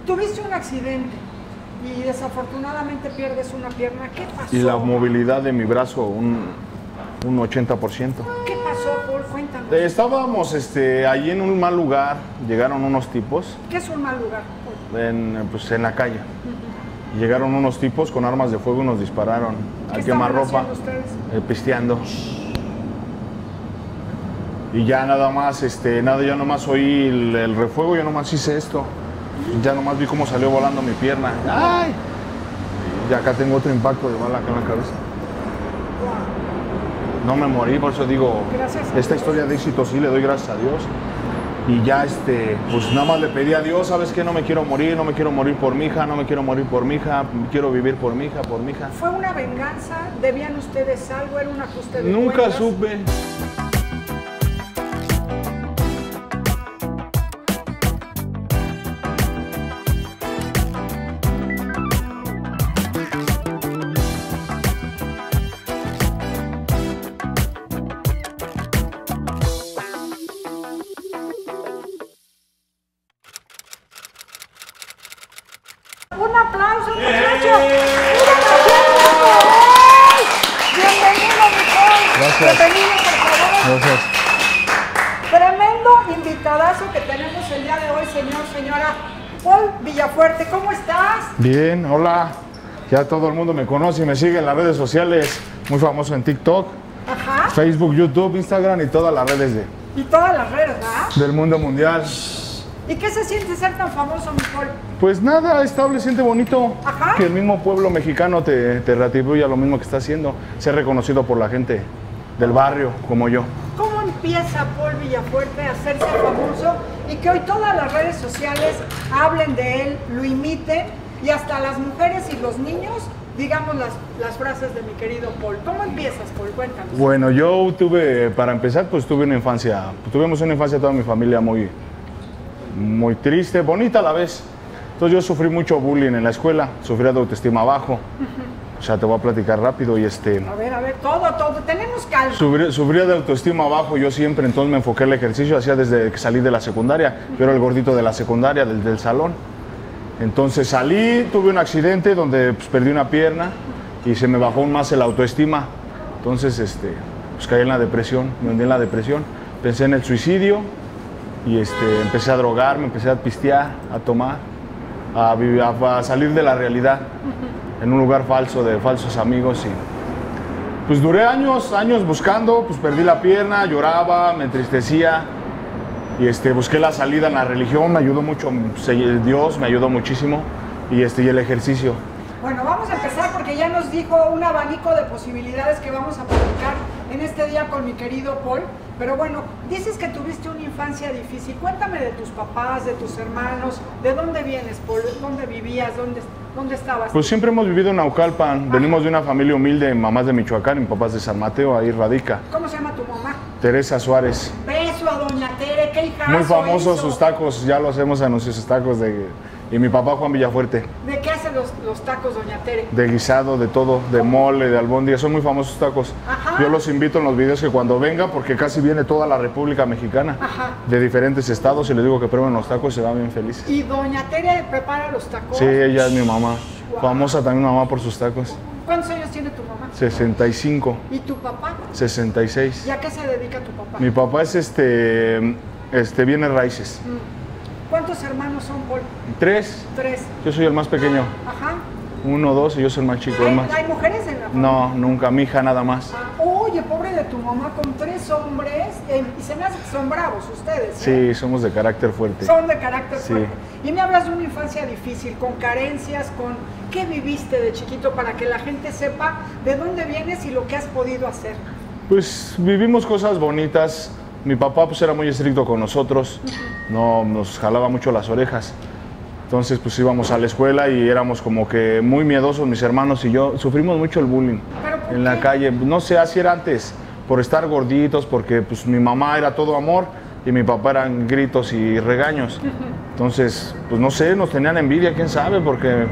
Tuviste un accidente y desafortunadamente pierdes una pierna. ¿Qué pasó? Y la movilidad de mi brazo, un 80%. ¿Qué pasó, Paul? Cuéntanos. Estábamos allí en un mal lugar, llegaron unos tipos, ¿Qué es un mal lugar, Paul? pues, en la calle. Llegaron unos tipos con armas de fuego y nos dispararon ¿Qué a quemarropa, estaban haciendo ustedes? pisteando. Y ya nada más, ya nomás oí el refuego, yo nomás hice esto. Ya nomás vi cómo salió volando mi pierna. ¡Ay! Y acá tengo otro impacto de bala acá en la cabeza. No me morí, por eso digo, esta historia de éxito sí le doy gracias a Dios. Y ya pues nada más le pedí a Dios, ¿sabes qué? No me quiero morir por mi hija, no me quiero morir por mi hija, quiero vivir por mi hija, por mi hija. ¿Fue una venganza? ¿Debían ustedes algo? ¿Era un ajuste de Nunca cuentas? supe. Un aplauso, muchachos. Bienvenido, mi Paul. Gracias. Bienvenido, por favor. Gracias. Tremendo invitadazo que tenemos el día de hoy, señora. Paul Villafuerte, ¿cómo estás? Bien, hola. Ya todo el mundo me conoce y me sigue en las redes sociales. Muy famoso en TikTok, Ajá. Facebook, YouTube, Instagram y todas las redes Y todas las redes, ¿verdad? del mundo mundial. ¿Y qué se siente ser tan famoso, mi Paul? Pues nada, estable, siente bonito. Ajá. Que el mismo pueblo mexicano te retribuya lo mismo que está haciendo. Ser reconocido por la gente del barrio como yo. ¿Cómo empieza Paul Villafuerte a hacerse famoso y que hoy todas las redes sociales hablen de él, lo imiten y hasta las mujeres y los niños digamos las frases de mi querido Paul? ¿Cómo empiezas, Paul? Cuéntanos. Bueno, yo para empezar, pues tuvimos una infancia toda mi familia muy triste, bonita a la vez. Entonces yo sufrí mucho bullying en la escuela, sufrí de autoestima bajo. O sea, te voy a platicar rápido y A ver, todo, tenemos calma. Sufría de autoestima bajo yo siempre, entonces me enfoqué en el ejercicio, hacía desde que salí de la secundaria. Yo era el gordito de la secundaria, del salón. Entonces salí, tuve un accidente donde pues, perdí una pierna y se me bajó aún más el autoestima. Entonces, pues caí en la depresión, me hundí en la depresión. Pensé en el suicidio y empecé a drogarme, empecé a pistear, a tomar, a salir de la realidad en un lugar falso, de falsos amigos. Y pues duré años buscando, pues perdí la pierna, lloraba, me entristecía. Y busqué la salida en la religión, me ayudó mucho, Dios me ayudó muchísimo, y el ejercicio. Bueno, vamos a empezar porque ya nos dijo un abanico de posibilidades que vamos a platicar en este día con mi querido Paul. Pero bueno, dices que tuviste una infancia difícil. Cuéntame de tus papás, de tus hermanos, ¿de dónde vienes, Paul? ¿Dónde vivías? ¿Dónde estabas? Pues siempre hemos vivido en Naucalpan, venimos de una familia humilde, mamás de Michoacán, mi papá es de San Mateo, ahí radica. ¿Cómo se llama tu mamá? Teresa Suárez. Beso a doña Tere, qué hijazo. Muy famosos hizo. sus tacos, ya lo hacemos anuncios, sus tacos y mi papá Juan Villafuerte. ¿De qué hacen los tacos, doña Tere? De guisado, de todo, de mole, de albóndiga, son muy famosos sus tacos. Ajá. Yo los invito en los videos que cuando venga, porque casi viene toda la República Mexicana, Ajá. de diferentes estados, y les digo que prueben los tacos y se van bien felices. ¿Y doña Tere prepara los tacos? Sí, ella es mi mamá, Wow. famosa también mamá por sus tacos. ¿Cuántos años tiene tu mamá? 65, ¿Y tu papá? 66. ¿Y a qué se dedica tu papá? Mi papá es bienes raíces. ¿Cuántos hermanos son, Paul? 3, Tres. yo soy el más pequeño. Aja. 1, 2 y yo soy el más chico. el más. ¿Hay mujeres en la familia? No, nunca, mi hija nada más. Oye, pobre de tu mamá con 3 hombres. Y se me hace que son bravos ustedes. Sí, somos de carácter fuerte. Son de carácter Sí. fuerte. Y me hablas de una infancia difícil, con carencias, con qué viviste de chiquito para que la gente sepa de dónde vienes y lo que has podido hacer. Pues vivimos cosas bonitas. Mi papá pues era muy estricto con nosotros, no nos jalaba mucho las orejas. Entonces pues íbamos a la escuela y éramos como que muy miedosos mis hermanos y yo. Sufrimos mucho el bullying ¿Pero por en la qué? calle. No sé, así era antes, por estar gorditos, porque pues mi mamá era todo amor y mi papá eran gritos y regaños. Entonces, pues no sé, nos tenían envidia, quién sabe, porque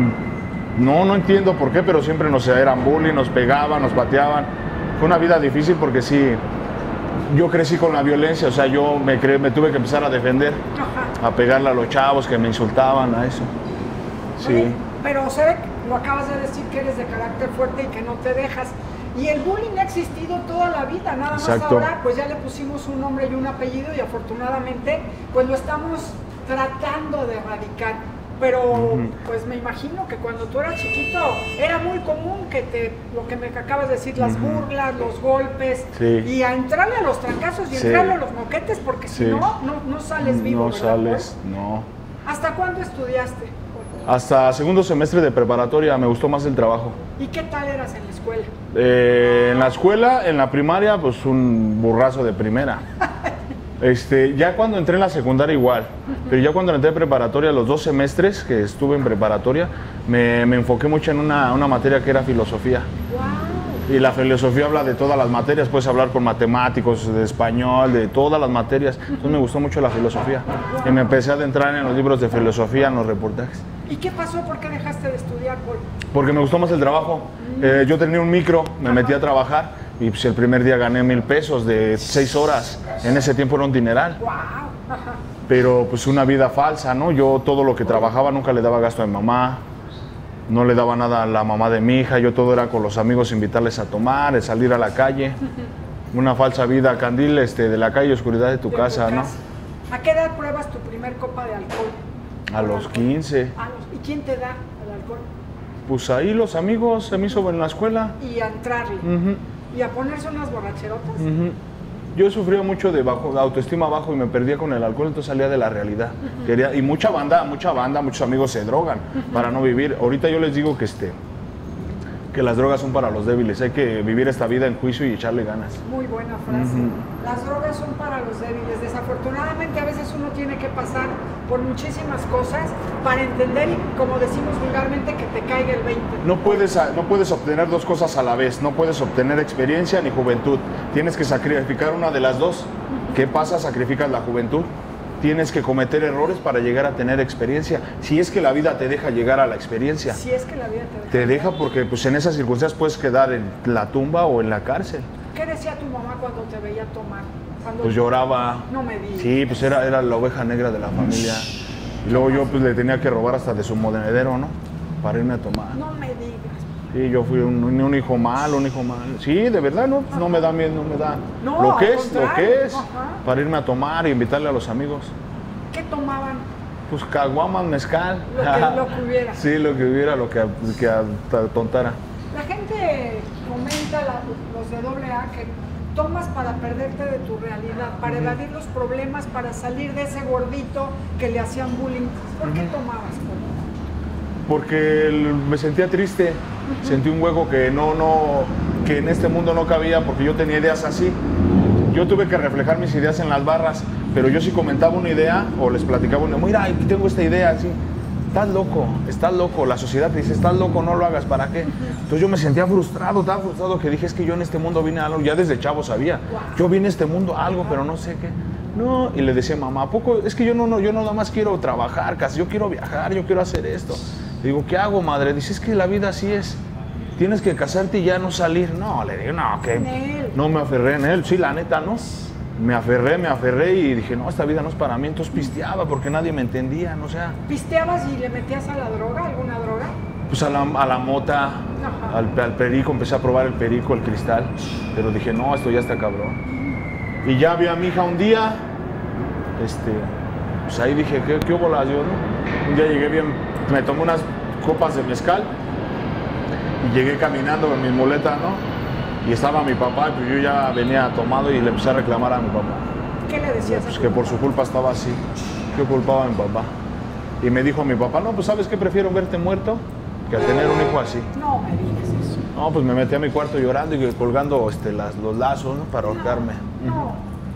no entiendo por qué, pero siempre nos eran bullying, nos pegaban, nos pateaban. Fue una vida difícil porque sí, yo crecí con la violencia, o sea, yo me tuve que empezar a defender, Ajá. a pegarle a los chavos que me insultaban, a eso. Sí. Oye, pero se ve, lo acabas de decir, que eres de carácter fuerte y que no te dejas. Y el bullying ha existido toda la vida, nada más Exacto. ahora pues ya le pusimos un nombre y un apellido y afortunadamente pues lo estamos tratando de erradicar. Pero pues me imagino que cuando tú eras chiquito era muy común que lo que me acabas de decir, las burlas, los golpes, Sí. y a entrarle a los trancazos y Sí. entrarle a los moquetes, porque si Sí. no sales vivo, No ¿verdad, sales, Paul? no. ¿Hasta cuándo estudiaste? Hasta segundo semestre de preparatoria me gustó más el trabajo. ¿Y qué tal eras en la escuela? En la escuela, en la primaria, pues un burrazo de primera. Ya cuando entré en la secundaria igual, pero ya cuando entré en preparatoria, los 2 semestres que estuve en preparatoria, me enfoqué mucho en una materia que era filosofía. ¡Wow! Y la filosofía habla de todas las materias, puedes hablar con matemáticos, de español, de todas las materias. Entonces me gustó mucho la filosofía. Y me empecé a adentrar en los libros de filosofía, en los reportajes. ¿Y qué pasó? ¿Por qué dejaste de estudiar, Paul? Porque me gustó más el trabajo. Yo tenía un micro, me metí a trabajar y pues, el primer día gané 1,000 pesos de 6 horas. En ese tiempo era un dineral. ¡Wow! Ajá. Pero pues una vida falsa, ¿no? Yo todo lo que trabajaba nunca le daba gasto a mi mamá. No le daba nada a la mamá de mi hija. Yo todo era con los amigos, invitarles a tomar, salir a la calle. Una falsa vida, candil de la calle, oscuridad de tu casa, ¿no? ¿A qué edad pruebas tu primer copa de alcohol? A los 15. ¿Y quién te da el alcohol? Pues ahí los amigos se me hizo en la escuela. Y a entrarle. Ujú, ¿Y a ponerse unas borracherotas? ujú. Yo sufría mucho de autoestima bajo y me perdía con el alcohol, entonces salía de la realidad. Y mucha banda, muchos amigos se drogan para no vivir. Ahorita yo les digo que las drogas son para los débiles, hay que vivir esta vida en juicio y echarle ganas. Muy buena frase. Las drogas son para los débiles. Desafortunadamente a veces uno tiene que pasar por muchísimas cosas para entender y, como decimos vulgarmente, que te caiga el 20. No puedes obtener 2 cosas a la vez, no puedes obtener experiencia ni juventud. Tienes que sacrificar una de las 2. ¿Qué pasa? Sacrificas la juventud. Tienes que cometer errores para llegar a tener experiencia. Si es que la vida te deja llegar a la experiencia. Si es que la vida te deja. Te deja porque pues, en esas circunstancias puedes quedar en la tumba o en la cárcel. ¿Qué decía tu mamá cuando te veía tomar? Pues lloraba. No me digas. Sí, pues era la oveja negra de la familia. Y luego yo pues le tenía que robar hasta de su monedero, ¿no? Para irme a tomar. No me digas. Sí, yo fui un hijo malo, Sí, de verdad, no me da miedo, no me da. No, lo que al es, contrario. Ajá. para irme a tomar y invitarle a los amigos. ¿Qué tomaban? Pues caguamas, mezcal. Lo que hubiera. Sí, lo que hubiera, lo que tontara. La gente comenta, los de AA, que tomas para perderte de tu realidad, para evadir los problemas, para salir de ese gordito que le hacían bullying. ¿Por qué tomabas? Porque me sentía triste, sentí un hueco que que en este mundo no cabía porque yo tenía ideas así. Yo tuve que reflejar mis ideas en las barras, pero yo si comentaba una idea o les platicaba una, mira, aquí tengo esta idea, así, estás loco, la sociedad te dice, estás loco, no lo hagas, ¿para qué? Entonces yo me sentía frustrado, tan frustrado que dije, es que yo en este mundo vine a algo, ya desde chavo sabía, yo vine a este mundo a algo, pero no sé qué. No, y le decía, mamá, ¿a poco? Es que yo no nada más quiero trabajar, casi, yo quiero viajar, yo quiero hacer esto. Le digo, ¿qué hago, madre? Dice, es que la vida así es. Tienes que casarte y ya no salir. No, le digo, no, que no me aferré en él. Sí, la neta, no. Me aferré y dije, no, esta vida no es para mí. Entonces pisteaba porque nadie me entendía, no sea. ¿Pisteabas y le metías a la droga, alguna droga? Pues a la mota, al perico, empecé a probar el perico, el cristal. Pero dije, no, esto ya está cabrón. Y ya vi a mi hija un día, pues ahí dije, ¿qué bolas yo, no? Un día llegué bien, me tomé unas copas de mezcal y llegué caminando en mi muleta, ¿no? Y estaba mi papá, pues yo ya venía tomado y le empecé a reclamar a mi papá. ¿Qué le decías? Pues que por su culpa estaba así. Yo culpaba a mi papá. Y me dijo mi papá, no, pues ¿sabes qué? Prefiero verte muerto que a tener un hijo así. No me digas eso. No, pues me metí a mi cuarto llorando y colgando los lazos, ¿no? Para ahorcarme. No.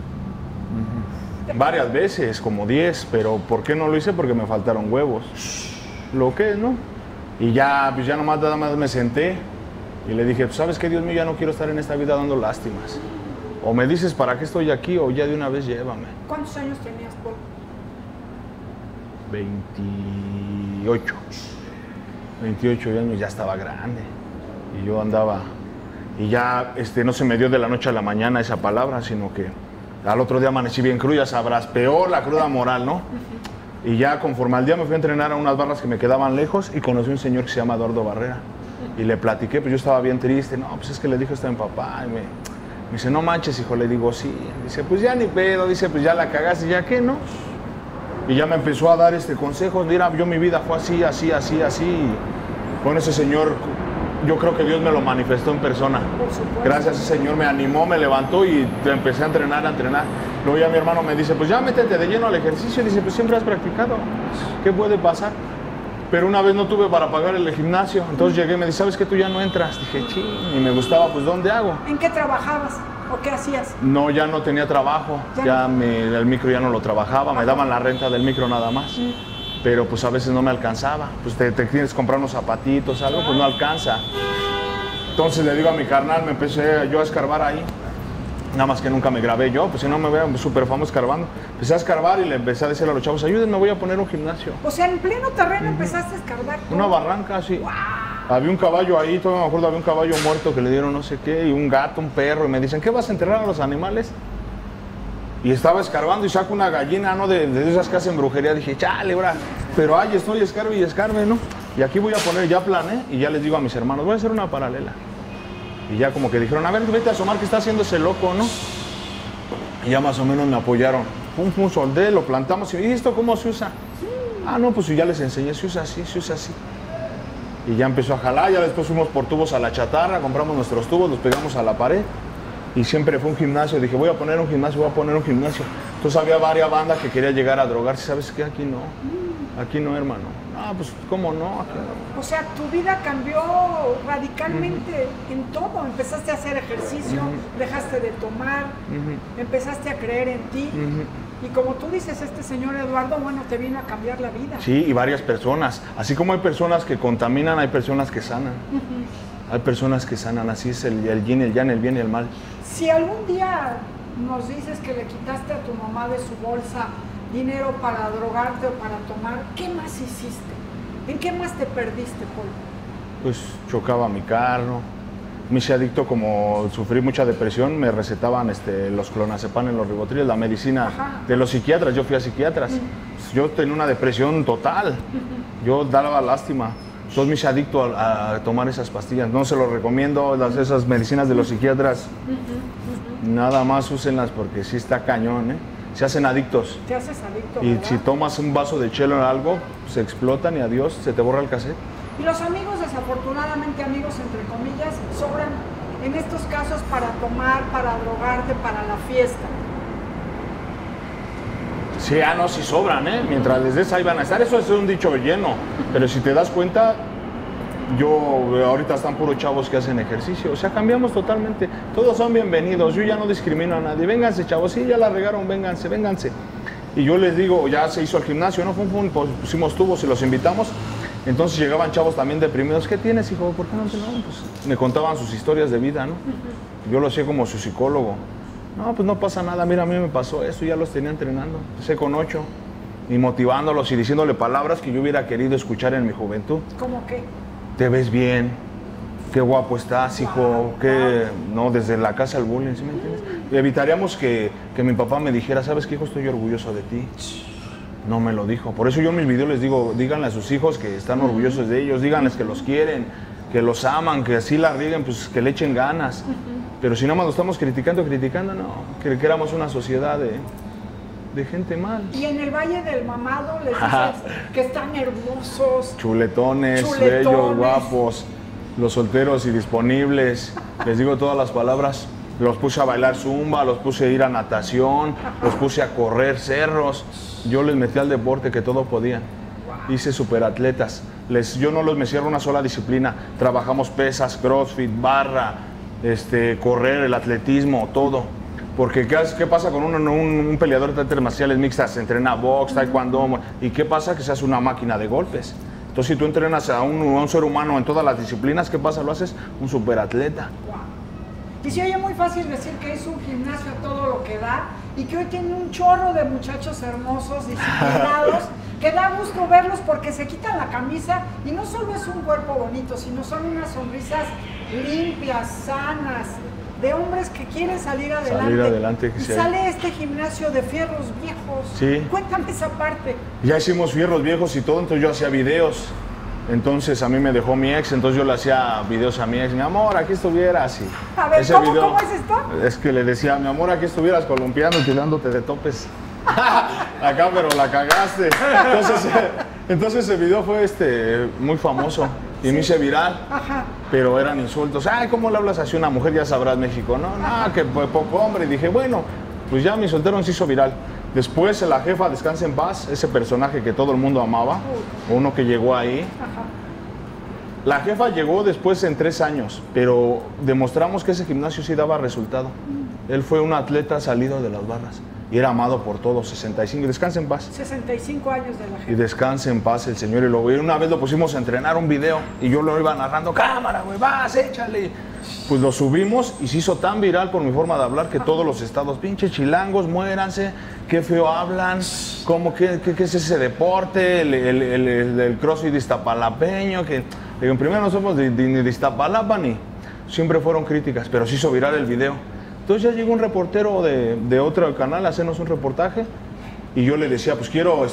Varias veces, como 10, pero ¿por qué no lo hice? Porque me faltaron huevos. Lo que, ¿no? Y ya, pues ya nada más me senté y le dije, pues ¿sabes qué, Dios mío? Ya no quiero estar en esta vida dando lástimas. O me dices para qué estoy aquí o ya de una vez llévame. ¿Cuántos años tenías, Paul? 28 años, ya estaba grande. Y yo andaba Y ya no se me dio de la noche a la mañana esa palabra, sino que al otro día amanecí bien crudo, ya sabrás, peor la cruda moral, ¿no? Y ya conforme al día me fui a entrenar a unas barras que me quedaban lejos y conocí a un señor que se llama Eduardo Barrera. Y le platiqué, pues yo estaba bien triste. No, pues es que le dijo esto a mi papá. Y me dice, no manches, hijo. Le digo, sí. Dice, pues ya ni pedo. Dice, pues ya la cagaste, ¿ya qué, no? Y ya me empezó a dar consejos. Mira, yo mi vida fue así, así, así, así. Y con ese señor, yo creo que Dios me lo manifestó en persona. Gracias a ese señor me animó, me levantó y empecé a entrenar, a entrenar. Luego ya mi hermano me dice, pues ya métete de lleno al ejercicio. Dice, pues siempre has practicado. ¿Qué puede pasar? Pero una vez no tuve para pagar el gimnasio. Entonces llegué y me dice, ¿sabes qué? Tú ya no entras. Dije, ching, y me gustaba, pues ¿dónde hago? ¿En qué trabajabas o qué hacías? No, ya no tenía trabajo. El micro ya no lo trabajaba. Me daban la renta del micro nada más. Pero pues a veces no me alcanzaba. Pues te tienes que comprar unos zapatitos, algo, pues no alcanza. Entonces le digo a mi carnal, me empecé yo a escarbar ahí. Nada más que nunca me grabé yo, pues si no me veo súper famoso escarbando. Empecé a escarbar y le empecé a decir a los chavos, ayúdenme, voy a poner un gimnasio. O sea, en pleno terreno empezaste a escarbar todo. Una barranca, sí. Wow. Había un caballo ahí, todavía me acuerdo, había un caballo muerto que le dieron no sé qué, y un gato, un perro, y me dicen, ¿qué vas a enterrar a los animales? Y estaba escarbando y saco una gallina, ¿no? De esas que hacen brujería. Dije, chale, bra. Pero ahí estoy, escarbe y escarbe, ¿no? Y aquí voy a poner, ya planeé, y ya les digo a mis hermanos, voy a hacer una paralela. Y ya como que dijeron, a ver, vete a asomar que está haciendo ese loco, ¿no? Y ya más o menos me apoyaron. Un soldé, lo plantamos. ¿Y esto cómo se usa? Ah, no, pues ya les enseñé, se usa así, se usa así. Y ya empezó a jalar, ya después fuimos por tubos a la chatarra, compramos nuestros tubos, los pegamos a la pared. Y siempre fue un gimnasio. Dije, voy a poner un gimnasio, voy a poner un gimnasio. Entonces había varias bandas que querían llegar a drogarse. ¿Sabes qué? Aquí no. Aquí no, hermano. Ah, pues, ¿cómo no? Aquí no. O sea, tu vida cambió radicalmente en todo. Empezaste a hacer ejercicio, dejaste de tomar, empezaste a creer en ti. Y como tú dices, este señor Eduardo, bueno, te vino a cambiar la vida. Sí, y varias personas. Así como hay personas que contaminan, hay personas que sanan. Hay personas que sanan, así es el yin, el yang, el bien y el mal. Si algún día nos dices que le quitaste a tu mamá de su bolsa dinero para drogarte o para tomar, ¿qué más hiciste? ¿En qué más te perdiste, Paul? Pues chocaba mi carro. Me hice adicto, como sufrí mucha depresión, me recetaban los clonazepam, los ribotriles, la medicina de los psiquiatras. Yo fui a psiquiatras. Yo tenía una depresión total. Yo daba lástima. Entonces me hice adicto a tomar esas pastillas. No se lo recomiendo, esas medicinas de los psiquiatras. Nada más úsenlas porque sí está cañón, ¿eh? Se hacen adictos. Te haces adicto, y ¿verdad? si tomas un vaso de chelo en algo, se explotan y adiós, se te borra el cassette. Y los amigos, desafortunadamente amigos entre comillas, sobran en estos casos para tomar, para drogarte, para la fiesta. Sí, no, sí sobran, ¿eh? Mientras les des ahí van a estar. Eso es un dicho lleno. Pero si te das cuenta, ahorita están puros chavos que hacen ejercicio. O sea, cambiamos totalmente. Todos son bienvenidos. Yo ya no discrimino a nadie. Vénganse, chavos. Sí, ya la regaron. Vénganse, vénganse. Y yo les digo, ya se hizo el gimnasio, ¿no? Pusimos tubos y los invitamos. Entonces llegaban chavos también deprimidos. ¿Qué tienes, hijo? ¿Por qué no te no? Pues me contaban sus historias de vida, ¿no? Yo lo hacía como su psicólogo. No, pues no pasa nada. Mira, a mí me pasó esto. Ya los tenía entrenando. Empecé con 8. Y motivándolos y diciéndole palabras que yo hubiera querido escuchar en mi juventud. ¿Cómo qué? Te ves bien, qué guapo estás, hijo, que no, desde la casa al bullying, ¿sí me entiendes? Y evitaríamos que mi papá me dijera, ¿sabes qué, hijo? Estoy orgulloso de ti. No me lo dijo. Por eso yo en mis videos les digo, díganle a sus hijos que están orgullosos de ellos, díganles que los quieren, que los aman, que así la rieguen, pues que le echen ganas. Pero si nada más lo estamos criticando, no, que éramos una sociedad de gente mal. Y en el Valle del Mamado les dices que están hermosos. Chuletones, bellos, guapos, los solteros y disponibles. Les digo todas las palabras. Los puse a bailar zumba, los puse a ir a natación, los puse a correr cerros. Yo les metí al deporte que todo podían. Hice superatletas. Yo no los metí a una sola disciplina. Trabajamos pesas, crossfit, barra, correr, el atletismo, todo. Porque ¿qué pasa con un peleador de artes marciales mixtas? Entrena box, taekwondo, ¿y qué pasa? Que se hace una máquina de golpes. Entonces, si tú entrenas a un ser humano en todas las disciplinas, ¿qué pasa? Lo haces un superatleta. Wow. Y se oye muy fácil decir que es un gimnasio a todo lo que da y que hoy tiene un chorro de muchachos hermosos, disciplinados, que da gusto verlos porque se quitan la camisa y no solo es un cuerpo bonito, sino son unas sonrisas limpias, sanas, de hombres que quieren salir adelante. Que y sale este gimnasio de fierros viejos. Sí. Cuéntame esa parte. Ya hicimos fierros viejos y todo, entonces yo hacía videos. Entonces a mí me dejó mi ex, entonces yo le hacía videos a mi ex. Mi amor, aquí estuvieras. Y a ver, ¿cómo es esto? Es que le decía, mi amor, aquí estuvieras columpiando y tirándote de topes. Acá, pero la cagaste. Entonces ese video fue muy famoso y me hice viral. Ajá. Pero eran insultos. Ay, ¿cómo le hablas así a una mujer? Ya sabrás, México. No, que poco hombre. Y dije, bueno, pues ya mi soltero se hizo viral. Después la jefa, descansa en paz, ese personaje que todo el mundo amaba, uno que llegó ahí. Ajá. La jefa llegó después en 3 años, pero demostramos que ese gimnasio sí daba resultado. Él fue un atleta salido de las barras y era amado por todos, 65, descansa en paz. 65 años de la jefa. Y descanse en paz el señor. Y una vez lo pusimos a entrenar un video y yo lo iba narrando, cámara, güey, vas, échale. Pues lo subimos y se hizo tan viral por mi forma de hablar que todos los estados, pinches chilangos, muéranse, qué feo hablan, qué es ese deporte, el crossfit iztapalapeño, que digo, primero no somos ni de Iztapalapa ni, siempre fueron críticas, pero se hizo viral el video. Entonces ya llegó un reportero de otro canal a hacernos un reportaje y yo le decía, pues quiero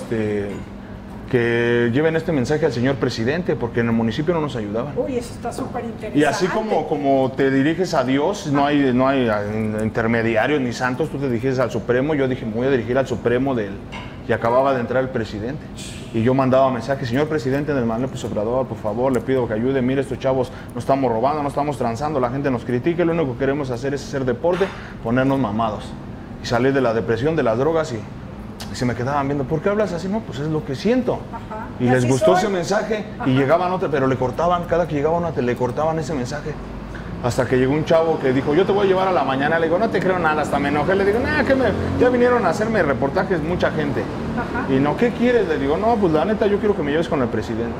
que lleven este mensaje al señor presidente, porque en el municipio no nos ayudaban. Uy, eso está súper interesante. Y así como te diriges a Dios, no hay intermediarios ni santos, tú te diriges al Supremo. Yo dije, me voy a dirigir al Supremo y acababa de entrar el presidente. Y yo mandaba mensajes, señor presidente del Manuel López Obrador, por favor, le pido que ayude, mire, estos chavos no estamos robando, no estamos transando, la gente nos critica, lo único que queremos hacer es hacer deporte, ponernos mamados y salir de la depresión, de las drogas y se me quedaban viendo, ¿por qué hablas así? No, pues es lo que siento. Ajá. Y les gustó ese mensaje. Ajá. Y llegaban otros, pero le cortaban, cada que llegaba una, le cortaban ese mensaje. Hasta que llegó un chavo que dijo, yo te voy a llevar a la mañana. Le digo, no te creo nada, hasta me enojé. Le digo, nada, ya vinieron a hacerme reportajes mucha gente. Ajá. Y no, ¿qué quieres? Le digo, no, pues la neta, yo quiero que me lleves con el presidente.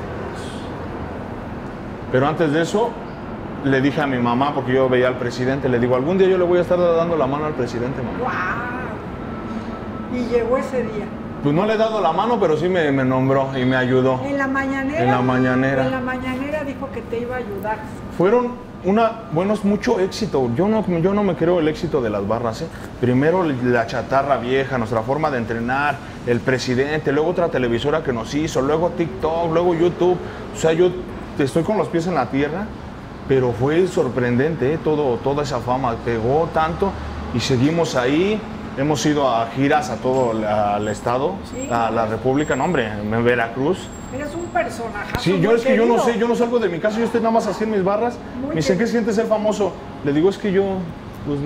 Pero antes de eso, le dije a mi mamá, porque yo veía al presidente, le digo, algún día yo le voy a estar dando la mano al presidente, mamá. ¡Wow! Y llegó ese día. Pues no le he dado la mano, pero sí me nombró y me ayudó. ¿En la mañanera? En la mañanera. En la mañanera dijo que te iba a ayudar. Fueron mucho éxito. Yo no me creo el éxito de las barras, ¿eh? Primero la chatarra vieja, nuestra forma de entrenar, el presidente, luego otra televisora que nos hizo, luego TikTok, luego YouTube. O sea, yo estoy con los pies en la tierra, pero fue sorprendente, ¿eh? Toda esa fama pegó tanto y seguimos ahí. Hemos ido a giras a todo el estado, sí, a la República, no hombre, en Veracruz. Eres un personaje. Sí, yo no sé, yo no salgo de mi casa, yo estoy nada más así en mis barras. Me dicen, ¿qué sientes ser famoso? Le digo, es que yo, pues,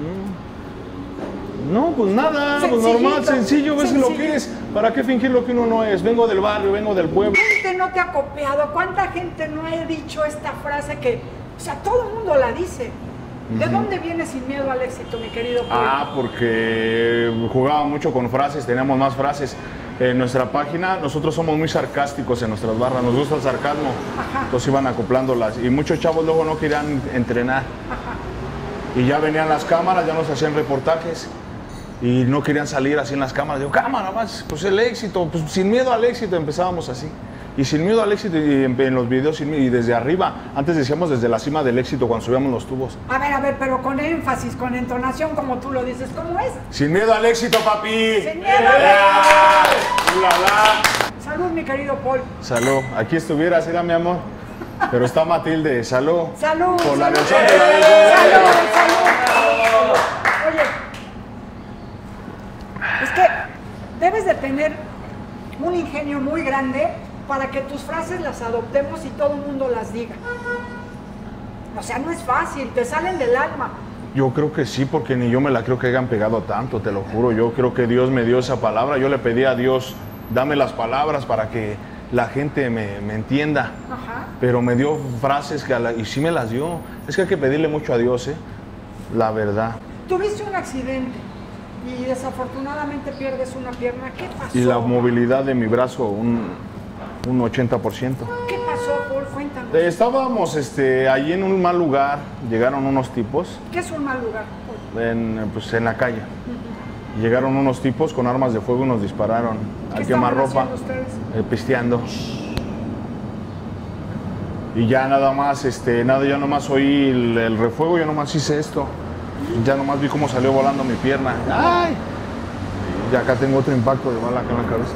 no, pues nada, pues normal, sencillo, ves lo que es. ¿Para qué fingir lo que uno no es? Vengo del barrio, vengo del pueblo. ¿Cuánta gente no te ha copiado? ¿Cuánta gente no ha dicho esta frase que, o sea, todo el mundo la dice? ¿De dónde viene Sin Miedo al Éxito, mi querido Paul? Porque jugaba mucho con frases, teníamos más frases. En nuestra página, nosotros somos muy sarcásticos en nuestras barras, nos gusta el sarcasmo. Ajá. Entonces iban acoplándolas. Y muchos chavos luego no querían entrenar. Ajá. Y ya venían las cámaras, ya nos hacían reportajes. Y no querían salir así en las cámaras. Digo, cámara más, pues el éxito, pues Sin Miedo al Éxito, empezábamos así. Y Sin Miedo al Éxito, y en los videos, y desde arriba, antes decíamos desde la cima del éxito cuando subíamos los tubos. A ver, pero con énfasis, con entonación, como tú lo dices, ¿cómo es? Sin miedo al éxito, papi. Sin miedo al éxito. Salud, mi querido Paul. Salud. Aquí estuvieras, era mi amor. Pero está Matilde, salud. Salud. Por la salud. Salud. Oye, es que debes de tener un ingenio muy grande para que tus frases las adoptemos y todo el mundo las diga. O sea, no es fácil, te salen del alma. Yo creo que sí, porque ni yo me la creo que hayan pegado tanto, te lo juro. Yo creo que Dios me dio esa palabra. Yo le pedí a Dios, dame las palabras para que la gente me entienda. Ajá. Pero me dio frases y sí me las dio. Es que hay que pedirle mucho a Dios, la verdad. Tuviste un accidente y desafortunadamente pierdes una pierna. ¿Qué pasó? Y la movilidad de mi brazo, un 80%. ¿Qué pasó, Paul? Cuéntanos. Estábamos allí en un mal lugar, llegaron unos tipos. ¿Qué es un mal lugar, Paul? Pues en la calle. Y llegaron unos tipos con armas de fuego y nos dispararon al quemarropa, pisteando. Y ya nada más, ya nomás oí el refuego, yo nomás hice esto. Ya nomás vi cómo salió volando mi pierna. ¡Ay! Y acá tengo otro impacto de bala acá en la cabeza.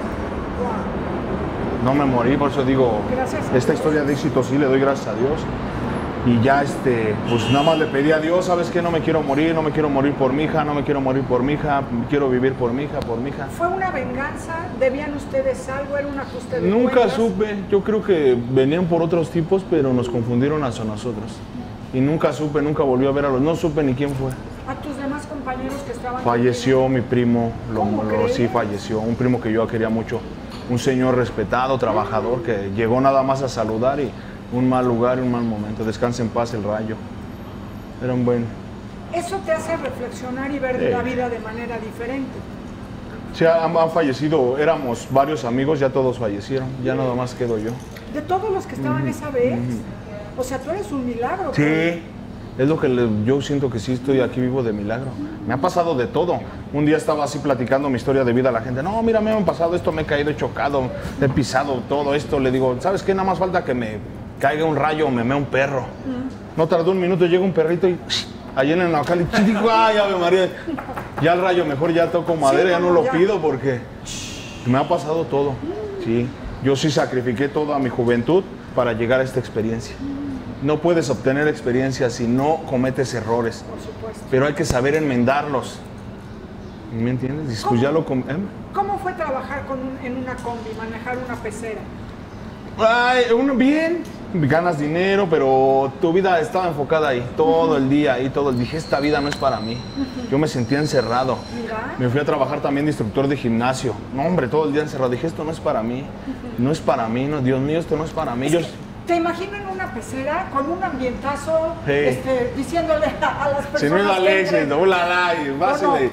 No me morí, por eso digo, esta historia de éxito sí le doy gracias a Dios. Y ya, pues nada más le pedí a Dios, ¿sabes qué? No me quiero morir por mi hija, no me quiero morir por mi hija, quiero vivir por mi hija, por mi hija. ¿Fue una venganza? ¿Debían ustedes algo? ¿Era un ajuste de Nunca cuentas? supe, yo creo que venían por otros tipos, pero nos confundieron hacia nosotros. Y nunca supe, nunca volvió a ver a los, no supe ni quién fue. ¿A tus demás compañeros que estaban? Falleció mi primo, sí crees? falleció, un primo que yo quería mucho, un señor respetado, trabajador, que llegó nada más a saludar y un mal lugar y un mal momento. Descansa en paz el Rayo. Era un buen... Eso te hace reflexionar y ver la vida de manera diferente. Sí, han fallecido, éramos varios amigos, ya todos fallecieron, ya nada más quedo yo. De todos los que estaban esa vez, o sea, tú eres un milagro. Sí, es lo que yo siento que sí estoy aquí vivo de milagro. Me ha pasado de todo. Un día estaba así platicando mi historia de vida a la gente. No, mira, me han pasado esto, me he caído, he chocado, he pisado todo esto. Le digo, ¿sabes qué? Nada más falta que me caiga un rayo o me mea un perro. No tardó un minuto, llega un perrito y allí en el Naucali, digo, ay, Ave María. Ya el rayo mejor ya toco madera, ya no lo pido porque me ha pasado todo. Sí, yo sí sacrifiqué toda mi juventud para llegar a esta experiencia. No puedes obtener experiencia si no cometes errores. Por supuesto. Pero hay que saber enmendarlos. ¿Me entiendes? Pues ya lo ¿Cómo fue trabajar en una combi, manejar una pecera? Ay, bien, ganas dinero, pero tu vida estaba enfocada ahí, todo el día, ahí todo. Dije, esta vida no es para mí. Yo me sentía encerrado. Mira. Me fui a trabajar también de instructor de gimnasio. No, hombre, todo el día encerrado. Dije, esto no es para mí. No es para mí, no, Dios mío, esto no es para mí. Te imagino en una pecera con un ambientazo, Sí. Diciéndole a las personas. Si no es la leche, no la y básile.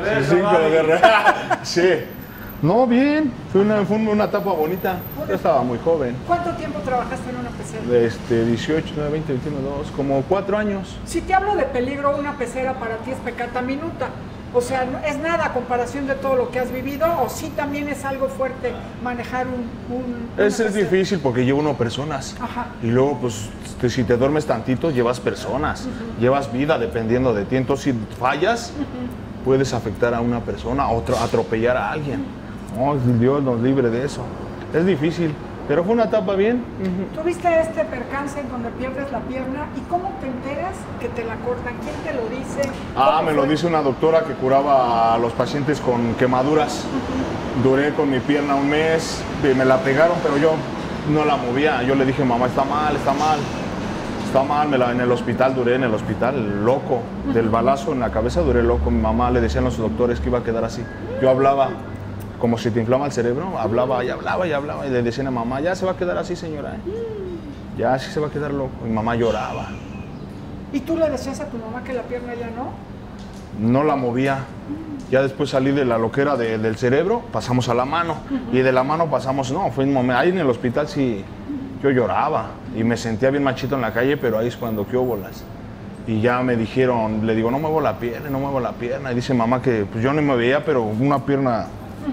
Sí. No, bien. Fue una etapa bonita. Yo estaba muy joven. ¿Cuánto tiempo trabajaste en una pecera? 18, 19, 20, 21, 2, como 4 años. Si te hablo de peligro, una pecera para ti es pecata minuta. O sea, ¿no es nada a comparación de todo lo que has vivido? ¿O sí también es algo fuerte manejar una Es pecera? difícil porque lleva uno personas. Ajá. Y luego, pues, si te duermes tantito, llevas personas. Llevas vida dependiendo de ti. Entonces, si fallas, puedes afectar a una persona o atropellar a alguien. No, Dios nos libre de eso. Es difícil, pero fue una etapa bien. ¿Tuviste este percance en donde pierdes la pierna? ¿Y cómo te enteras que te la cortan? ¿Quién te lo dice? Me lo dice una doctora que curaba a los pacientes con quemaduras. Duré con mi pierna un mes, me la pegaron, pero yo no la movía. Yo le dije, mamá, está mal, está mal. Está mal, en el hospital, duré en el hospital, loco. Del balazo en la cabeza duré loco. Mi mamá le decían los doctores que iba a quedar así. Yo hablaba como si te inflama el cerebro, hablaba y hablaba y hablaba. Y le decían a mamá, ya se va a quedar así, señora. Ya sí se va a quedar loco. Mi mamá lloraba. ¿Y tú le decías a tu mamá que la pierna ya no? No la movía. Ya después salí de la loquera del cerebro, pasamos a la mano. Y de la mano pasamos, no, fue un momento. Ahí en el hospital sí, yo lloraba. Y me sentía bien machito en la calle, pero ahí es cuando qué bolas. Y ya me dijeron, le digo, no muevo la pierna, no muevo la pierna. Y dice mamá que pues yo no me veía, pero una pierna.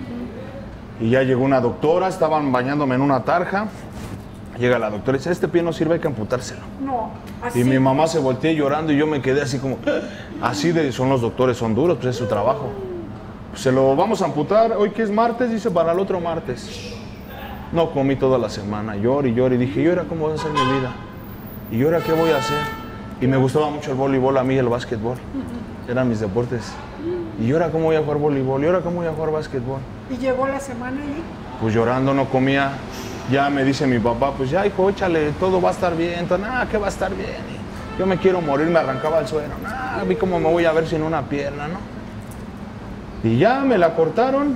Y ya llegó una doctora, estaban bañándome en una tarja. Llega la doctora y dice, este pie no sirve, hay que amputárselo. No, así. Y mi mamá se volteó llorando y yo me quedé así como, así son los doctores, son duros, pues es su trabajo. Pues se lo vamos a amputar, hoy que es martes, dice, para el otro martes. No comí toda la semana, lloré y lloré, y dije, ¿y ahora cómo va a ser mi vida? ¿Y ahora qué voy a hacer? Y me gustaba mucho el voleibol, a mí el básquetbol, eran mis deportes. ¿Y ahora cómo voy a jugar voleibol? ¿Y ahora cómo voy a jugar básquetbol? ¿Y llegó la semana y? Pues llorando, no comía. Ya me dice mi papá, pues ya hijo, échale, todo va a estar bien. Entonces, nada, ¿qué va a estar bien? Yo me quiero morir, me arrancaba el suero. Nada, vi cómo me voy a ver sin una pierna, ¿no? Y ya me la cortaron.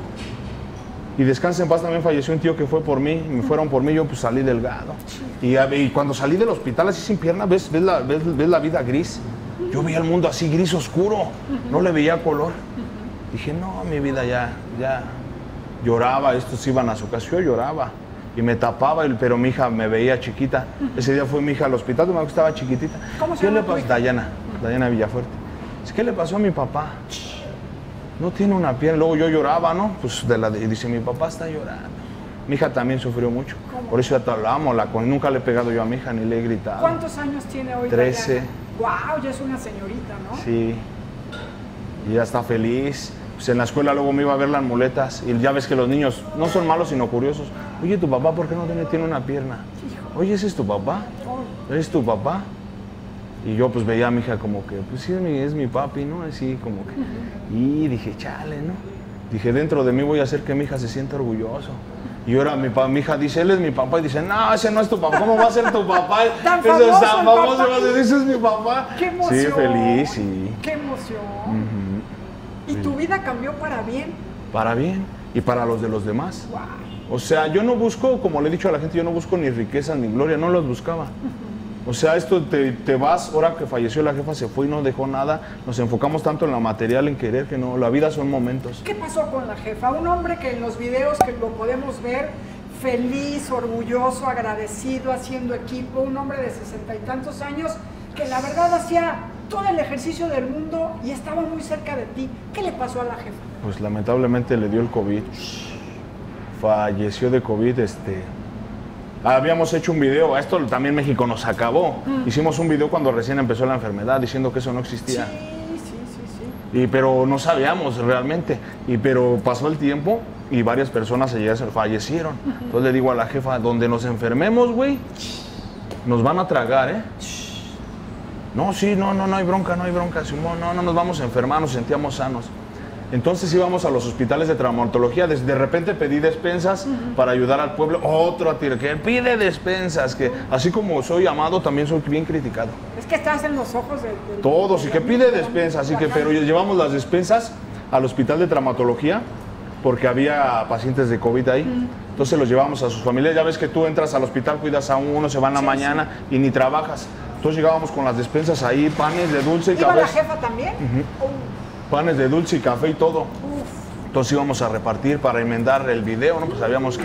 Y descansa en paz, también falleció un tío que fue por mí. Me fueron por mí, yo pues salí delgado. Y cuando salí del hospital así sin pierna, ves la vida gris. Yo veía el mundo así gris oscuro, no le veía color. Dije, no, mi vida ya lloraba, estos iban a su casa, yo lloraba. Y me tapaba, pero mi hija me veía chiquita. Ese día fue mi hija al hospital, me estaba chiquitita. ¿Cómo se ¿Qué llama le tu pasó? hija? Dayana Villafuerte. ¿Qué le pasó a mi papá? no tiene una pierna. Luego yo lloraba, ¿no? Pues y dice, mi papá está llorando. Mi hija también sufrió mucho. ¿Cómo? Por eso ya la amo, nunca le he pegado yo a mi hija ni le he gritado. ¿Cuántos años tiene hoy? 13. Wow, ya es una señorita, ¿no? Sí. Y ya está feliz. Pues en la escuela luego me iba a ver las muletas. Y ya ves que los niños no son malos, sino curiosos. Oye, ¿tu papá por qué no tiene una pierna? Hijo. Oye, ¿ese es tu papá? Oh. ¿Eres tu papá? Y yo pues veía a mi hija como que, pues sí, es mi papi, ¿no? Así como que... Y dije, chale, ¿no? Dije, dentro de mí voy a hacer que mi hija se sienta orgulloso. Y ahora mi hija dice, él es mi papá. Y dice, no, ese no es tu papá. ¿Cómo va a ser tu papá? Tan Ese famoso es tan el famoso. papá. Va a decir, ese es mi papá. ¡Qué emoción! Sí, feliz, sí. ¡Qué emoción! Ujú. ¿Y tu vida cambió para bien? Para bien y para los de los demás. Wow. O sea, yo no busco, como le he dicho a la gente, yo no busco ni riqueza ni gloria, no los buscaba. O sea, esto te vas, ahora que falleció la jefa se fue y no dejó nada, nos enfocamos tanto en la material, en querer, que no, la vida son momentos. ¿Qué pasó con la jefa? Un hombre que en los videos que lo podemos ver, feliz, orgulloso, agradecido, haciendo equipo, un hombre de 60 y tantos años, que la verdad hacía todo el ejercicio del mundo y estaba muy cerca de ti. ¿Qué le pasó a la jefa? Pues lamentablemente le dio el COVID. Falleció de COVID, Habíamos hecho un video, a esto también México nos acabó. Hicimos un video cuando recién empezó la enfermedad diciendo que eso no existía. Sí. Pero no sabíamos realmente. Pero pasó el tiempo y varias personas fallecieron. Entonces le digo a la jefa, donde nos enfermemos, güey, nos van a tragar, ¿eh? No, sí, no hay bronca, Simón, no nos vamos a enfermar, nos sentíamos sanos. Entonces íbamos a los hospitales de traumatología, de repente pedí despensas para ayudar al pueblo, otro a tirar, que pide despensas, que así como soy amado, también soy bien criticado. Es que estás en los ojos de todos, y que pide despensas, así que, pero llevamos las despensas al hospital de traumatología, porque había pacientes de COVID ahí, entonces los llevamos a sus familias. Ya ves que tú entras al hospital, cuidas a uno, se van a mañana y ni trabajas. Entonces llegábamos con las despensas ahí, panes de dulce y café. ¿Iba la jefa también? Panes de dulce y café y todo. Uf. Entonces íbamos a repartir para enmendar el video, ¿no? Pues sabíamos que...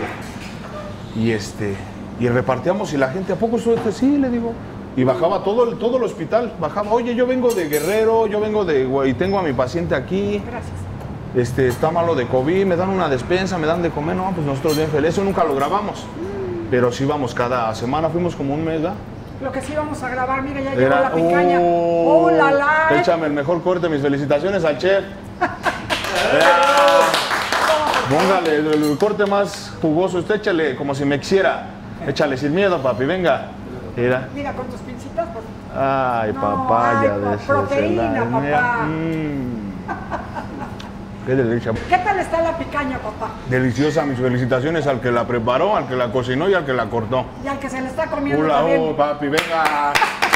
Y repartíamos y la gente, ¿a poco esto? Sí, le digo. Y bajaba todo el hospital, bajaba, oye, yo vengo de Guerrero, y tengo a mi paciente aquí. Gracias. Está malo de COVID, me dan una despensa, me dan de comer. No, pues nosotros bien felices, eso nunca lo grabamos. Pero sí íbamos cada semana, fuimos como un mes, ¿verdad? Lo que sí íamos a grabar, mira, ya llegó la picaña. ¡Oh, la la! Échame el mejor corte, mis felicitaciones al chef. Póngale el corte más jugoso, usted échale como si me quisiera. Échale sin miedo, papi, venga. Mira, con tus pincitas. Ay, papaya de proteína, papá. Qué delicia. ¿Qué tal está la picaña, papá? Deliciosa, mis felicitaciones al que la preparó, al que la cocinó y al que la cortó. Y al que se le está comiendo Hola, también. papi, venga.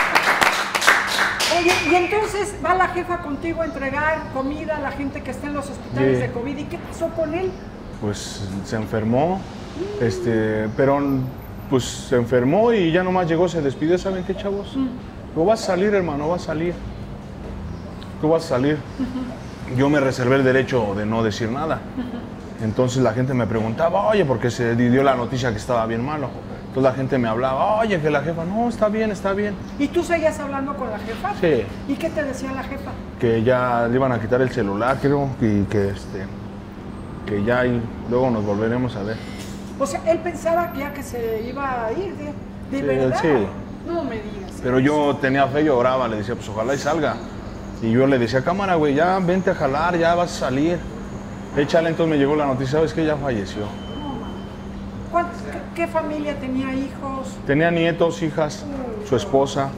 Oye, y entonces va la jefa contigo a entregar comida a la gente que está en los hospitales de COVID. ¿Y qué pasó con él? Pues se enfermó, pero pues se enfermó y ya nomás llegó, se despidió. ¿Saben qué, chavos? Tú vas a salir, hermano, vas a salir. Tú vas a salir. Yo me reservé el derecho de no decir nada. Entonces la gente me preguntaba, oye, porque se dio la noticia que estaba bien malo. Entonces la gente me hablaba, oye, que la jefa, no, está bien, está bien. ¿Y tú seguías hablando con la jefa? Sí. ¿Y qué te decía la jefa? Que ya le iban a quitar el celular, creo, y que ya y luego nos volveremos a ver. O sea, él pensaba que ya que se iba a ir, de verdad. Sí. No me digas. Pero yo tenía fe, yo oraba, le decía, pues ojalá y salga. Y yo le decía, cámara, güey, ya vente a jalar, ya vas a salir. Échale, entonces me llegó la noticia, ¿sabes qué? Ya falleció. No, ¿qué familia tenía? ¿Hijos? Tenía nietos, hijas, su esposa.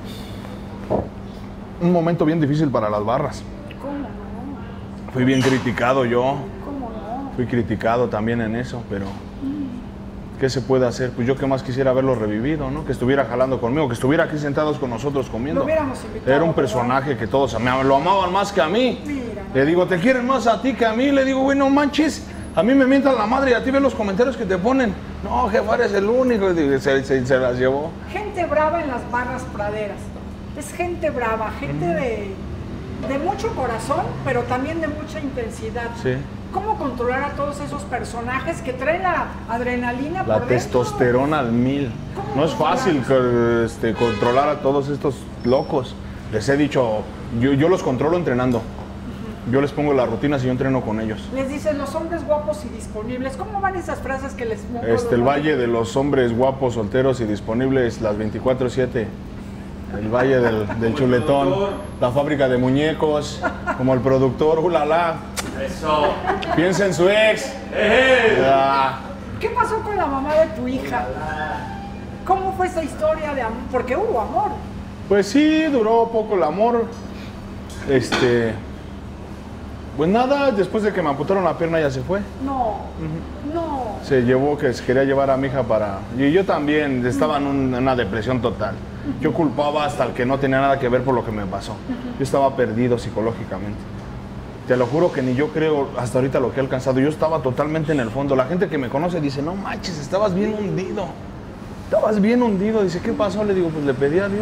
Un momento bien difícil para las barras. ¿Cómo no? Fui bien criticado yo. ¿Cómo no? Fui criticado también en eso, pero... ¿qué se puede hacer? Pues yo que más quisiera verlo revivido, ¿no? Que estuviera jalando conmigo, que estuviera aquí sentados con nosotros comiendo. Lo hubiéramos invitado. Era un personaje que todos lo amaban más que a mí. Mira. Le digo, ¿te quieren más a ti que a mí? Le digo, güey, no manches. A mí me mientan la madre y a ti ves los comentarios que te ponen. No, jefa, eres el único. Se las llevó. Gente brava en las barras praderas. Es gente brava, gente de mucho corazón, pero también de mucha intensidad. Sí. ¿Cómo controlar a todos esos personajes que traen la adrenalina La por testosterona al 1000. No es fácil controlar a todos estos locos. Les he dicho, yo los controlo entrenando. Yo les pongo las rutinas y yo entreno con ellos. Les dices, los hombres guapos y disponibles. ¿Cómo van esas frases que les pongo? El valle de los hombres guapos, solteros y disponibles, las 24/7. El valle del chuletón, la fábrica de muñecos, como el productor, ulala. Eso. Piensa en su ex. Ah, ¿Qué pasó con la mamá de tu hija? ¿Cómo fue esa historia de amor? Porque hubo amor. Pues sí, duró poco el amor. Pues nada, después de que me amputaron la pierna ya se fue. No, no. Se llevó, que se quería llevar a mi hija para... Y yo también estaba en una depresión total. Yo culpaba hasta el que no tenía nada que ver por lo que me pasó. Yo estaba perdido psicológicamente. Te lo juro que ni yo creo hasta ahorita lo que he alcanzado. Yo estaba totalmente en el fondo. La gente que me conoce dice, no manches, estabas bien hundido. Estabas bien hundido. Dice, ¿qué pasó? Le digo, pues le pedí a Dios.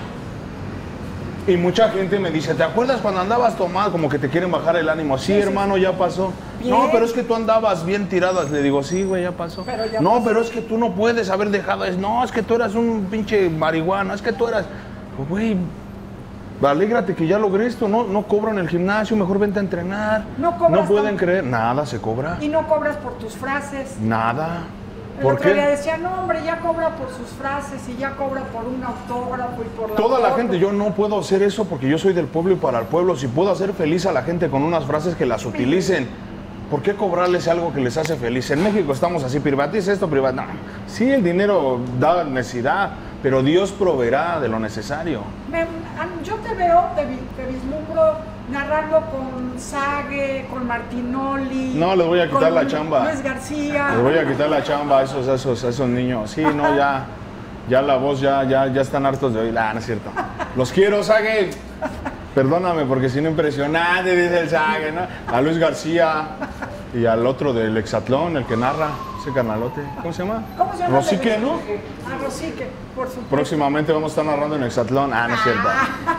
Y mucha gente me dice, ¿te acuerdas cuando andabas tomado? Como que te quieren bajar el ánimo. Sí, hermano, ya pasó. Bien. No, pero es que tú andabas bien tirado. Le digo, sí, güey, ya pasó. Pero ya no, pasó. pero es que tú no puedes haber dejado eso. No, es que tú eras un pinche marihuana. Es que tú eras... Pues, güey, alégrate que ya logré esto. No cobro en el gimnasio, mejor vente a entrenar. No cobras No pueden tan- creer. Nada se cobra. Y no cobras por tus frases. Nada. El ¿Por otro día qué? decía, no hombre, ya cobra por sus frases y ya cobra por un autógrafo y por la Toda la foto. gente, yo no puedo hacer eso porque yo soy del pueblo y para el pueblo. Si puedo hacer feliz a la gente con unas frases que las utilicen, ¿por qué cobrarles algo que les hace feliz? En México estamos así, privatiza esto, privatiza. No. Sí, el dinero da necesidad, pero Dios proveerá de lo necesario. Yo te veo, te vislumbro narrando con Sague, con Martinoli. No, les voy a quitar con la chamba. Luis García. Les voy a quitar la chamba a esos niños. Sí, no, ya la voz, ya están hartos de oír. No es cierto. Los quiero, Sague. Perdóname, porque si no impresionante, dice el Sague, ¿no? A Luis García y al otro del Hexatlón, el que narra, ese canalote. ¿Cómo se llama? ¿Cómo se llama? Rosique, ¿no? A Rosique, por supuesto. Próximamente vamos a estar narrando en Hexatlón. No es cierto.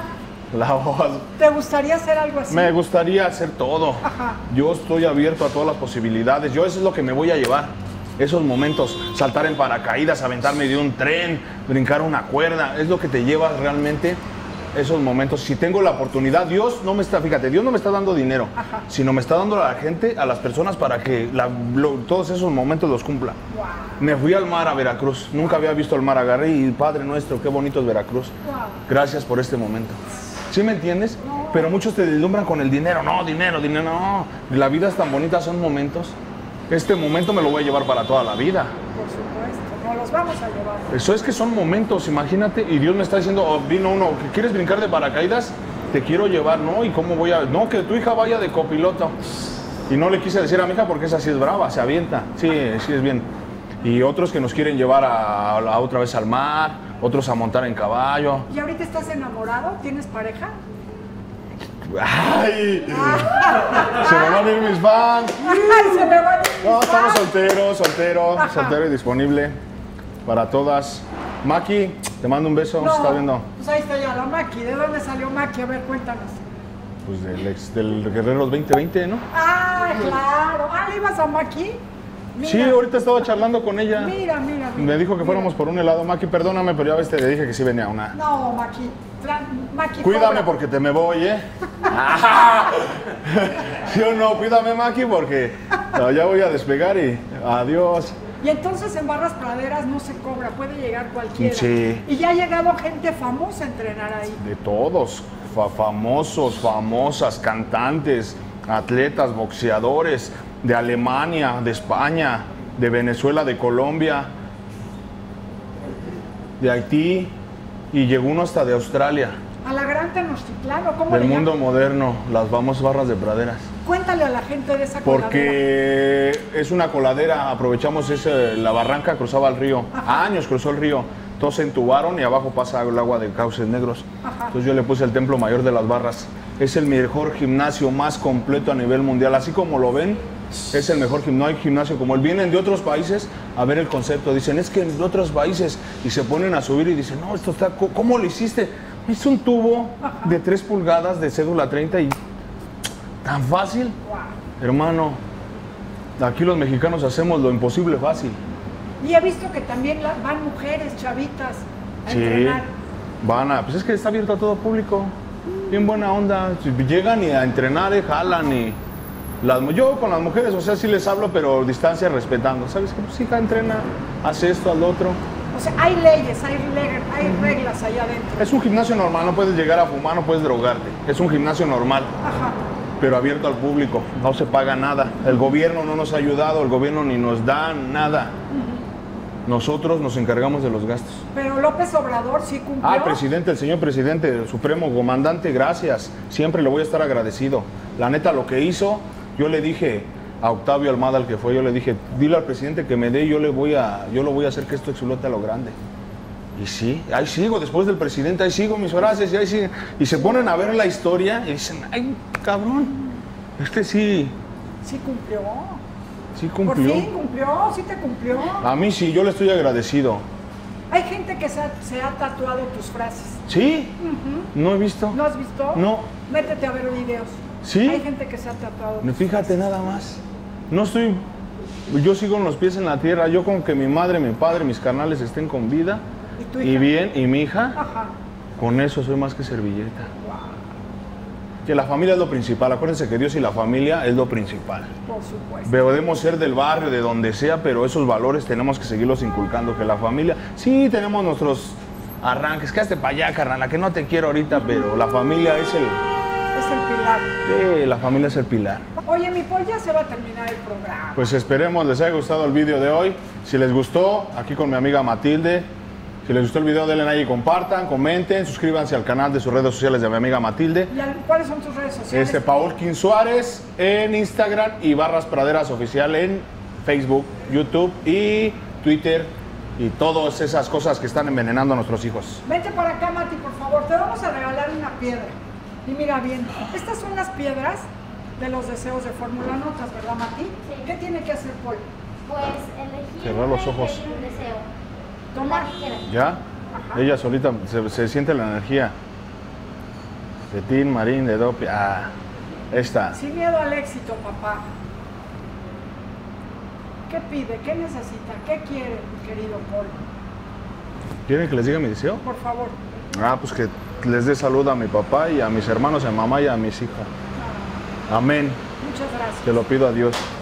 La voz. ¿Te gustaría hacer algo así? Me gustaría hacer todo. Ajá. Yo estoy abierto a todas las posibilidades. Yo eso es lo que me voy a llevar. Esos momentos, saltar en paracaídas, aventarme de un tren, brincar una cuerda, es lo que te llevas realmente esos momentos. Si tengo la oportunidad, Dios no me está dando dinero, Ajá. sino me está dando a la gente, a las personas para que todos esos momentos los cumpla. Wow. Me fui al mar a Veracruz, nunca había visto el mar, agarré y Padre nuestro, qué bonito es Veracruz. Wow. Gracias por este momento. ¿Sí me entiendes? No. Pero muchos te deslumbran con el dinero. No, dinero, no. La vida es tan bonita, son momentos. Este momento me lo voy a llevar para toda la vida. Por supuesto, no los vamos a llevar. Eso es que son momentos, imagínate. Y Dios me está diciendo, vino uno, ¿que quieres brincar de paracaídas? Te quiero llevar, ¿no? ¿Y cómo voy a...? No, que tu hija vaya de copiloto. Y no le quise decir a mi hija porque esa sí es brava, se avienta. Sí es bien. Y otros que nos quieren llevar a otra vez al mar, otros a montar en caballo. ¿Y ahorita estás enamorado? ¿Tienes pareja? ¡Ay! Se me van a ir mis fans. ¡Ay, se me va a ir! No, estamos soltero y disponible para todas. Maki, te mando un beso, No, se está viendo. Pues ahí está ya la Maki. ¿De dónde salió Maki? A ver, cuéntanos. Pues del Guerreros 2020, ¿no? Ah, claro. Ah, ¿le ibas a Maki? Mira, Sí, ahorita estaba charlando con ella. Mira. Me dijo que fuéramos Mira. por un helado. Maki, perdóname, pero ya ves, te le dije que sí venía una. No, Maki. Maki, Cuídame cobra. porque te me voy, ¿eh? ¿Sí o no? Cuídame, Maki, porque ya voy a despegar y adiós. Y entonces en Barras Praderas no se cobra, puede llegar cualquiera. Sí. Y ya ha llegado gente famosa a entrenar ahí. De todos, famosos, famosas, cantantes, atletas, boxeadores, de Alemania, de España, de Venezuela, de Colombia, de Haití, y llegó uno hasta de Australia, A la Gran Tenochtitlán, ¿o cómo del le mundo llaman? moderno, las famosas Barras de Praderas. Cuéntale a la gente de esa coladera. Porque es una coladera, aprovechamos la barranca, cruzaba el río, años cruzó el río, todos se entubaron y abajo pasa el agua de Cauces Negros. Ajá. Entonces yo le puse el Templo Mayor de las Barras. Es el mejor gimnasio más completo a nivel mundial, así como lo ven, es el mejor gimnasio. No hay gimnasio como él. Vienen de otros países a ver el concepto, dicen, es que en otros países, y se ponen a subir y dicen, no, esto está, ¿cómo lo hiciste? Es un tubo de 3 pulgadas de cédula 30 y tan fácil. Wow. Hermano, aquí los mexicanos hacemos lo imposible fácil. Y he visto que también van mujeres chavitas a Sí, entrenar. pues es que está abierto a todo público. Bien buena onda. Si llegan y a entrenar, jalan y... yo con las mujeres, o sea, sí les hablo, pero distancia respetando. ¿Sabes qué? Pues hija, entrena, hace esto, al otro. O sea, hay leyes, hay reglas allá adentro. Es un gimnasio normal, no puedes llegar a fumar, no puedes drogarte. Es un gimnasio normal. Ajá. Pero abierto al público, no se paga nada. El gobierno no nos ha ayudado, el gobierno ni nos da nada. Nosotros nos encargamos de los gastos. Pero López Obrador sí cumplió. Ah, presidente, el señor presidente, el supremo comandante, gracias. Siempre le voy a estar agradecido. La neta, lo que hizo, yo le dije a Octavio Almada, el que fue, yo le dije, dile al presidente que me dé, yo lo voy a hacer que esto explote a lo grande. Y sí, ahí sigo, después del presidente, ahí sigo mis frases, y ahí siguen. Y se ponen a ver la historia y dicen, ay, cabrón, este sí. Sí cumplió. Sí cumplió. Por fin cumplió, sí te cumplió. A mí sí, yo le estoy agradecido. Hay gente que se ha tatuado tus frases. ¿Sí? No he visto. ¿No has visto? No. Métete a ver videos. ¿Sí? Hay gente que se ha tatuado. Fíjate nada más. No estoy... Yo sigo con los pies en la tierra. Yo con que mi madre, mi padre, mis carnales estén con vida. ¿Y tu hija? Y bien, y mi hija. Ajá. Con eso soy más que servilleta. Que la familia es lo principal. Acuérdense que Dios y la familia es lo principal. Por supuesto. Podemos ser del barrio, de donde sea, pero esos valores tenemos que seguirlos inculcando. Que la familia... Sí, tenemos nuestros arranques. Quédate para allá, carnal, la que no te quiero ahorita, pero la familia es el... Es el pilar. Sí, la familia es el pilar. Oye, mi Paul, ya se va a terminar el programa. Pues esperemos les haya gustado el vídeo de hoy. Si les gustó, aquí con mi amiga Matilde. Si les gustó el video, denle like y compartan, comenten, suscríbanse al canal de sus redes sociales de mi amiga Matilde. ¿Y cuáles son tus redes sociales? Paul King Suárez en Instagram y Barras Praderas Oficial en Facebook, YouTube y Twitter y todas esas cosas que están envenenando a nuestros hijos. Vente para acá, Mati, por favor. Te vamos a regalar una piedra. Y mira bien, estas son las piedras de los deseos de Fórmula Notas, ¿verdad, Mati? Sí. ¿Qué tiene que hacer Paul? Pues elegir Cerrar los una y ojos. pedir un deseo. Tomar. La que quieras. ¿Ya? Ajá. Ella solita se siente la energía. De Tin, Marín, de Dopi. Ah, esta. Sin miedo al éxito, papá. ¿Qué pide? ¿Qué necesita? ¿Qué quiere, mi querido Paul? ¿Quieren que les diga mi deseo? Por favor. Ah, pues que les dé salud a mi papá y a mis hermanos, a mi mamá y a mis hijas. Amén. Muchas gracias. Te lo pido a Dios.